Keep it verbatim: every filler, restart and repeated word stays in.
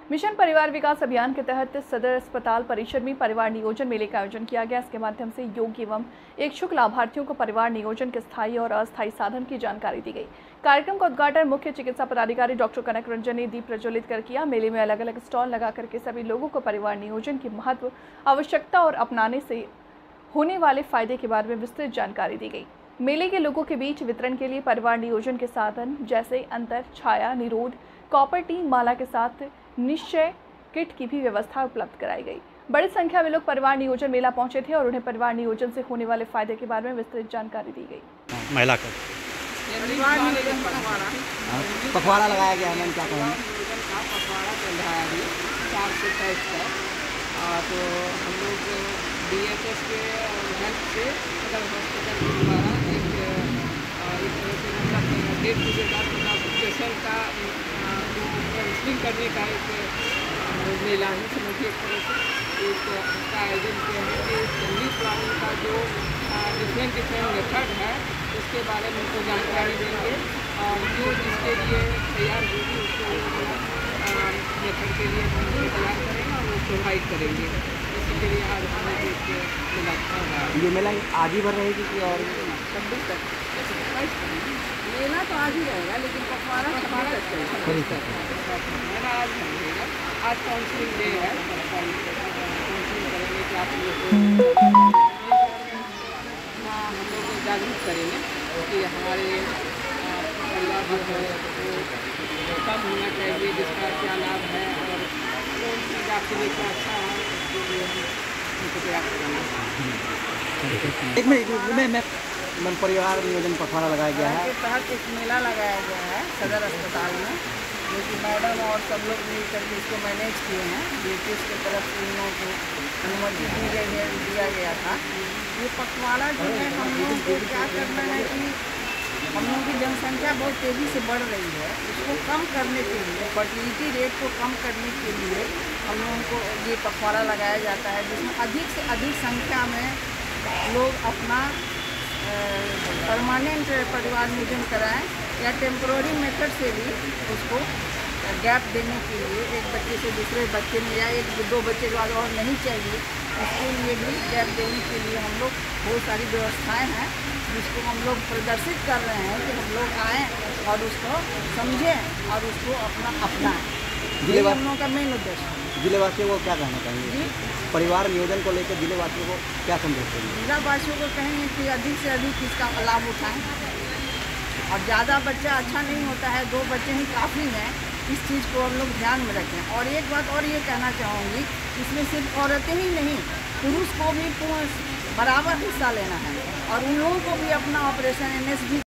Mission परिवार विकास अभियान के तहत सदर अस्पताल परिसर में परिवार नियोजन मेले का आयोजन किया गया। इसके माध्यम से योग्य एवं इच्छुक लाभार्थियों को परिवार नियोजन के स्थायी और अस्थायी साधन की जानकारी दी गई। कार्यक्रम का उद्घाटन मुख्य चिकित्सा पदाधिकारी डॉक्टर कनक रंजन ने दीप प्रज्वलित कर किया। मेले में अलग अलग स्टॉल लगा करके सभी लोगों को परिवार नियोजन की महत्व, आवश्यकता और अपनाने से होने वाले फायदे के बारे में विस्तृत जानकारी दी गई। मेले के लोगों के बीच वितरण के लिए परिवार नियोजन के साधन जैसे अंतर, छाया, निरोध, कॉपर टी माला के साथ निश्चय किट की भी व्यवस्था उपलब्ध कराई गई। बड़ी संख्या में लोग परिवार नियोजन मेला पहुंचे थे और उन्हें परिवार नियोजन से होने वाले फायदे के बारे में विस्तृत जानकारी दी गई। महिला का परिवार नियोजन पखवाड़ा पखवाड़ा लगाया गया है, क्या कहें? पखवाड़ा चल रहा है अभी चार से तेईस तक। तो हम लोग डी एच एस के हेल्प से सदर हॉस्पिटल के द्वारा एक एक तरह से मतलब डेढ़ बजे बाद मतलब पेशेंट का काउंसलिंग करने का एक मेला है, समझिए एक तरह से एक का आयोजन किया है कि फैमिली प्लानिंग का जो डिफरेंट डिफरेंट मेथड है उसके बारे में उनको जानकारी देंगे और जो जिसके लिए तैयार होगी उसको मेथड के लिए हम तैयार करेंगे और वो प्रोवाइड करेंगे। इसके लिए आज हमें एक मेला चल रहा है। ये मेला आज ही भर रहेगी कि और छब्बीस तक मेला तो आज ही रहेगा, लेकिन पखवाड़ा छब्बीस तक चलेगा। मेला आज नहीं रहेगा, आज काउंसलिंग डे है, काउंसलिंग करेंगे कि आप लोग हाँ हम लोग को जागरूक करेंगे कि हमारे परिवार जो है वो कब होना चाहिए, जिसका क्या लाभ है और कौन चीज़ आपके लिए क्या अच्छा है, उसके लिए हमको तैयार करना। एक मिनट में मैं मन परिवार नियोजन पखवाड़ा लगाया गया है के तहत एक मेला लगाया गया है सदर अस्पताल में, जो कि मैडम और सब लोग मिल करके इसको मैनेज किए हैं। ब्रिटिश की तरफ से इन लोगों को अनुमति दी गई है, दिया गया था। ये पखवाड़ा जो है हम लोगों को क्या करना है कि हम लोगों की जनसंख्या बहुत तेज़ी से बढ़ रही है, उसको कम करने के लिए, फर्टिलिटी रेट को कम करने के लिए हम लोगों को ये पखवाड़ा लगाया जाता है, जिसमें अधिक से अधिक संख्या में लोग अपना परमानेंट परिवार नियोजन कराएं या टेम्पोररी मेथड से भी उसको गैप देने के लिए एक बच्चे से दूसरे बच्चे में या एक दो बच्चे के बाद और नहीं चाहिए, उसके लिए भी गैप देने के लिए हम लोग बहुत सारी व्यवस्थाएं हैं जिसको हम लोग प्रदर्शित कर रहे हैं कि हम लोग आएँ और उसको समझें और उसको अपना अपनाएं। ये हम लोगों का मेन उद्देश्य है। जिलेवासियों को क्या कहना चाहेंगे परिवार नियोजन को लेकर? जिलेवासियों को क्या संदेश देंगे? जिलावासियों को कहेंगे कि अधिक से अधिक इसका लाभ उठाएं और ज़्यादा बच्चा अच्छा नहीं होता है, दो बच्चे ही काफ़ी हैं, इस चीज़ को हम लोग ध्यान में रखें। और एक बात और ये कहना चाहूँगी, इसमें सिर्फ औरतें ही नहीं, पुरुष को भी बराबर हिस्सा लेना है और उन लोगों को भी अपना ऑपरेशन एन एस भी